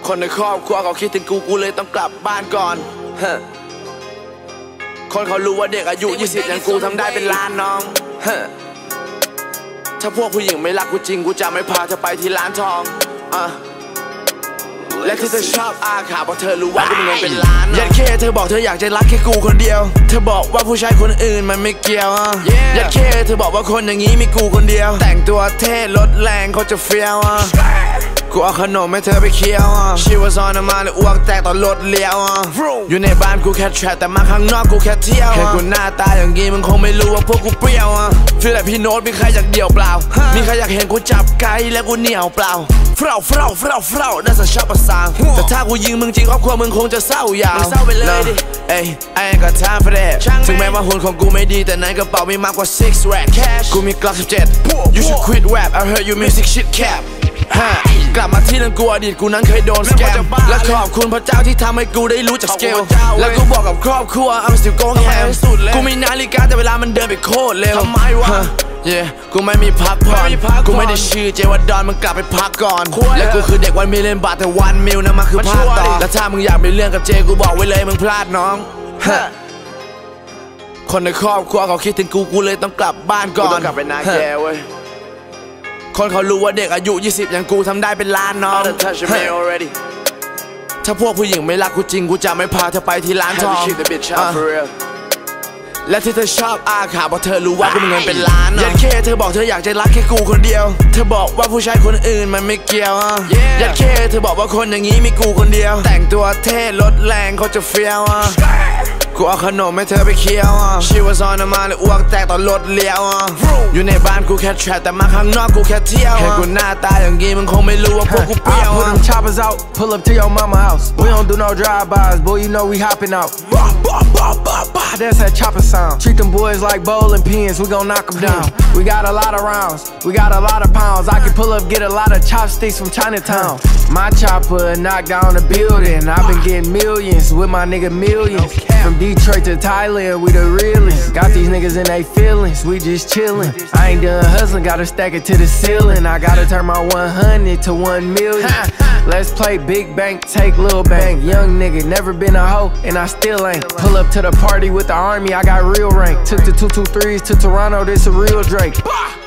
คนในครอบครัวเขาคิดถึงกูเลยต้องกลับบ้านก่อนคนเขารู้ว่าเด็กอายุ20อย่างกูทำได้เป็นล้านน้องถ้าพวกผู้หญิงไม่รักกูจริงกูจะไม่พาเธอไปที่ร้านทองและที่เธอชอบอาขาเพราะเธอรู้ว่ากูมีเงินเป็นล้านยัดเคเธอบอกเธออยากจะรักแค่กูคนเดียวเธอบอกว่าผู้ชายคนอื่นมันไม่เกี่ยวยัดเคเธอบอกว่าคนอย่างนี้มีกูคนเดียวแต่งตัวเท่รถแรงเขาจะเฟี้ยวกูเอาขนมให้เธอไปเคี้ยวชีวซอนมาเลยอ้วกแตกตอนรถเลี้ยวอยู่ในบ้านกูแค่แทรแต่มาข้างนอกกูแค่เที่ยวแค่กูหน้าตาอย่างงี้มึงคงไม่รู้ว่าพวกกูเปรี้ยวฟีลแบบพี่โน้ตมีใครอยากเดี่ยวเปล่ามีใครอยากเห็นกูจับไก่และกูเหนียวเปล่าเฝ้าน่าจะชอบประสานแต่ถ้ากูยิงมึงจริงครอบครัวมึงคงจะเศร้ายาวเศร้าไปเลยดิไอ้ก็ทำ for that ถึงแม้ว่าหุ่นของกูไม่ดีแต่ในกระเป๋ามีมากกว่า6 rack กูมีกลั๊ก17 You should quit rap I heard you music shit capกลับมาที่เรื่องกูอดีตกูนั้นเคยโดนสแกมและขอบคุณพระเจ้าที่ทำให้กูได้รู้จักสเกลและกูบอกกับครอบครัว I'm still going ham กูมีนาฬิกาแต่เวลามันเดินไปโคตรเร็วทำไมวะกูไม่มีพักผ่อนกูไม่ได้ชื่อเจวัดดอนมึงกลับไปพักก่อนและกูคือเด็ก1 million บาทแต่1 milนะมาคือภาคต่อและถ้ามึงอยากมีเรื่องกับเจกูบอกไว้เลยมึงพลาดน้องคนในครอบครัวเขาคิดถึงกูเลยต้องกลับบ้านก่อนต้องกลับไปนาแกเว้ยคนเขารู้ว่าเด็กอายุ20อย่างกูทำได้เป็นล้านน้องถ้าพวกผู้หญิงไม่รักกูจริงกูจะไม่พาเธอไปที่ร้านทองและที่เธอชอบอาขาเพราะเธอรู้ว่ากูมีเงินเป็นล้านยัดเคเธอบอกเธออยากจะรักแค่กูคนเดียวเธอบอกว่าผู้ชายคนอื่นมันไม่เกี่ยวยัดเคเธอบอกว่าคนอย่างนี้มีกูคนเดียวแต่งตัวเท่รถแรงเขาจะเฟี้ยวกูเอาขนมให้เธอไปเคี้ยวชีวซอนมาเลยอ้วกแตกตอนรถเลี้ยวอยู่ในบ้านกูแค่แทรแต่มาข้างนอกกูแค่เที่ยวแค่กูหน้าตาอย่างงี้มึงคงไม่รู้ว่าพวกกูเปรี้ยว Put them choppers out, pull up to your mama house. We don't do no drive-bys, boy, you know we hopping out. That's that chopper sound. Treat them boys like bowling pins, we gon' knock them down. We got a lot of rounds, we got a lot of pounds. I can pull up, get a lot of chopsticks from Chinatown. My chopper knocked down the building. I've been getting millions with my nigga millions. From Detroit to Thailand, we the realest. Got these niggas in they feelings, we just chillin'. I ain't done hustling, gotta stack it to the ceiling. I gotta turn my 100 to 1 million. Let's play big bank, take little bank. Young nigga, never been a hoe, and I still ain't. Pull up to the party with the army, I got real rank. Took the 223s to Toronto, this a real Drake.